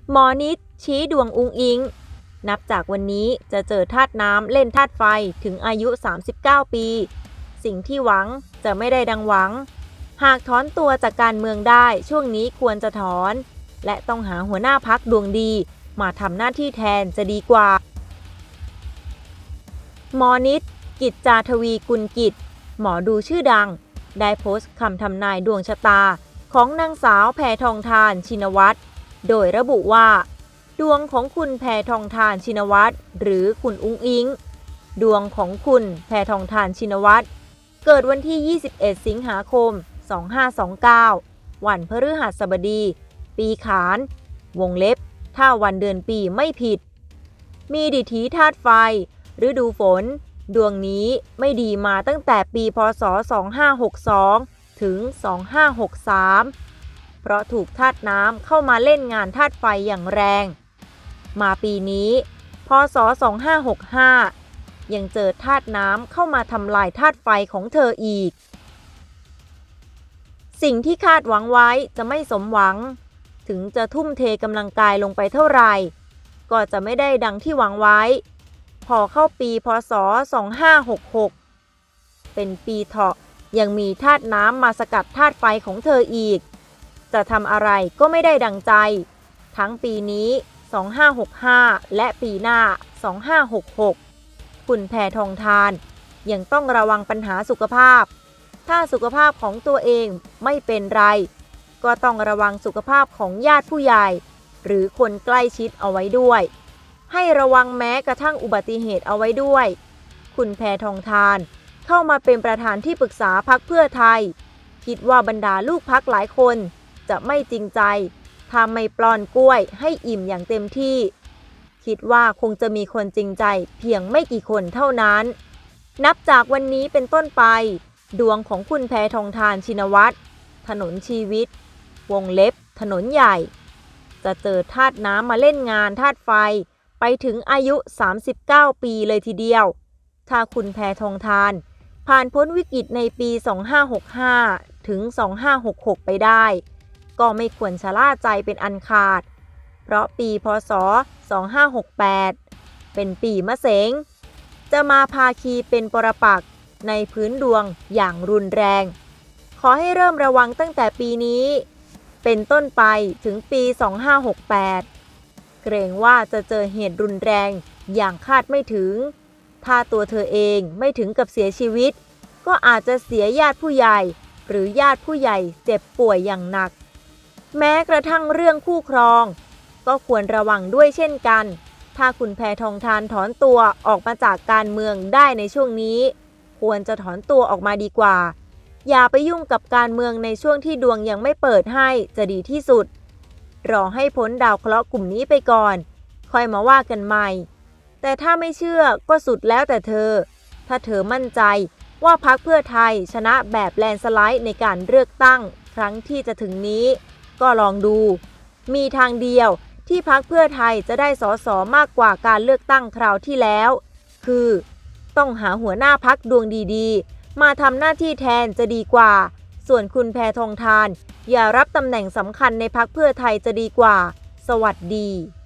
หมอนิดชี้ดวงอุงอิงนับจากวันนี้จะเจอธาตุน้ำเล่นธาตุไฟถึงอายุ39ปีสิ่งที่หวังจะไม่ได้ดังหวังหากถอนตัวจากการเมืองได้ช่วงนี้ควรจะถอนและต้องหาหัวหน้าพรรคดวงดีมาทำหน้าที่แทนจะดีกว่าหมอนิดกิจจาทวีกุลกิจหมอดูชื่อดังได้โพสต์คำทำนายดวงชะตาของนางสาวแพทองธารชินวัตรโดยระบุว่าดวงของคุณแพทองธารชินวัตรหรือคุณอุ๊งอิ๊งดวงของคุณแพทองธารชินวัตรเกิดวันที่21สิงหาคม2529วันพฤหัสบดีปีขานวงเล็บถ้าวันเดือนปีไม่ผิดมีดิถีธาตุไฟฤดูฝนดวงนี้ไม่ดีมาตั้งแต่ปีพ.ศ. 2562ถึง2563เพราะถูกธาตุน้ำเข้ามาเล่นงานธาตุไฟอย่างแรงมาปีนี้พ.ศ. 2565ยังเจอธาตุน้ำเข้ามาทำลายธาตุไฟของเธออีกสิ่งที่คาดหวังไว้จะไม่สมหวังถึงจะทุ่มเทกำลังกายลงไปเท่าไหร่ก็จะไม่ได้ดังที่หวังไว้พอเข้าปีพ.ศ. 2566เป็นปีเถาะยังมีธาตุน้ำมาสกัดธาตุไฟของเธออีกจะทำอะไรก็ไม่ได้ดังใจทั้งปีนี้2565และปีหน้า2566คุณแพทองธารยังต้องระวังปัญหาสุขภาพถ้าสุขภาพของตัวเองไม่เป็นไรก็ต้องระวังสุขภาพของญาติผู้ใหญ่หรือคนใกล้ชิดเอาไว้ด้วยให้ระวังแม้กระทั่งอุบัติเหตุเอาไว้ด้วยคุณแพทองธารเข้ามาเป็นประธานที่ปรึกษาพรรคเพื่อไทยคิดว่าบรรดาลูกพรรคหลายคนจะไม่จริงใจถ้าไม่ปลอนกล้วยให้อิ่มอย่างเต็มที่คิดว่าคงจะมีคนจริงใจเพียงไม่กี่คนเท่านั้นนับจากวันนี้เป็นต้นไปดวงของคุณแพทองธารชินวัตรถนนชีวิตวงเล็บถนนใหญ่จะเจอธาตุน้ำมาเล่นงานธาตุไฟไปถึงอายุ39ปีเลยทีเดียวถ้าคุณแพทองธารผ่านพ้นวิกฤตในปี2565ถึง2566ไปได้ก็ไม่ควรชะล่าใจเป็นอันขาดเพราะปีพ.ศ. 2568เป็นปีมะเสงจะมาภาคีเป็นปรปักษ์ในพื้นดวงอย่างรุนแรงขอให้เริ่มระวังตั้งแต่ปีนี้เป็นต้นไปถึงปี2568เกรงว่าจะเจอเหตุรุนแรงอย่างคาดไม่ถึงถ้าตัวเธอเองไม่ถึงกับเสียชีวิตก็อาจจะเสียญาติผู้ใหญ่หรือญาติผู้ใหญ่เจ็บป่วยอย่างหนักแม้กระทั่งเรื่องคู่ครองก็ควรระวังด้วยเช่นกันถ้าคุณแพทองธารถอนตัวออกมาจากการเมืองได้ในช่วงนี้ควรจะถอนตัวออกมาดีกว่าอย่าไปยุ่งกับการเมืองในช่วงที่ดวงยังไม่เปิดให้จะดีที่สุดรอให้พ้นดาวเคราะห์กลุ่มนี้ไปก่อนค่อยมาว่ากันใหม่แต่ถ้าไม่เชื่อก็สุดแล้วแต่เธอถ้าเธอมั่นใจว่าพรรคเพื่อไทยชนะแบบแลนด์สไลด์ในการเลือกตั้งครั้งที่จะถึงนี้ก็ลองดูมีทางเดียวที่พรรคเพื่อไทยจะได้ส.ส.มากกว่าการเลือกตั้งคราวที่แล้วคือต้องหาหัวหน้าพรรคดวงดีๆมาทำหน้าที่แทนจะดีกว่าส่วนคุณแพทองธารอย่ารับตำแหน่งสำคัญในพรรคเพื่อไทยจะดีกว่าสวัสดี